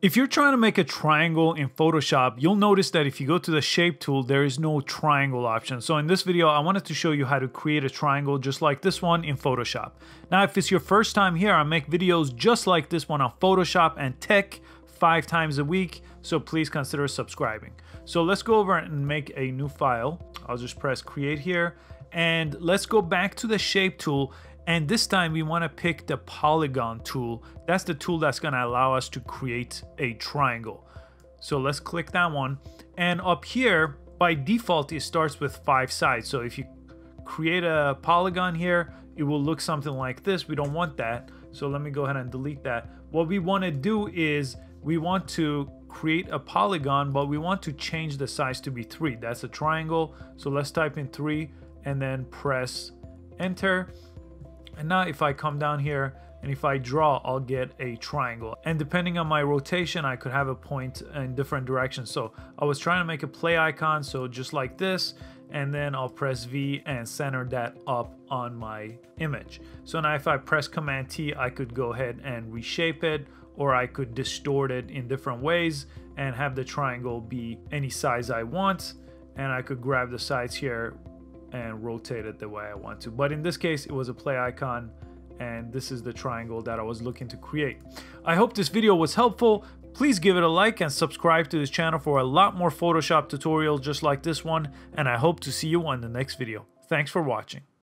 If you're trying to make a triangle in Photoshop, you'll notice that if you go to the shape tool, there is no triangle option. So in this video, I wanted to show you how to create a triangle just like this one in Photoshop. Now, if it's your first time here, I make videos just like this one on Photoshop and tech 5 times a week. So please consider subscribing. So let's go over and make a new file. I'll just press create here and let's go back to the shape tool. And this time we want to pick the Polygon tool. That's the tool that's going to allow us to create a triangle. So let's click that one. And up here, by default, it starts with 5 sides. So if you create a polygon here, it will look something like this. We don't want that. So let me go ahead and delete that. What we want to do is we want to create a polygon, but we want to change the size to be 3. That's a triangle. So let's type in 3 and then press enter. And now if I come down here and if I draw, I'll get a triangle. And depending on my rotation, I could have a point in different directions. So I was trying to make a play icon, so just like this, and then I'll press V and center that up on my image. So now if I press Command T, I could go ahead and reshape it, or I could distort it in different ways and have the triangle be any size I want. And I could grab the sides here and rotate it the way I want to. But in this case, it was a play icon, and this is the triangle that I was looking to create. I hope this video was helpful. Please give it a like and subscribe to this channel for a lot more Photoshop tutorials just like this one, and I hope to see you on the next video. Thanks for watching.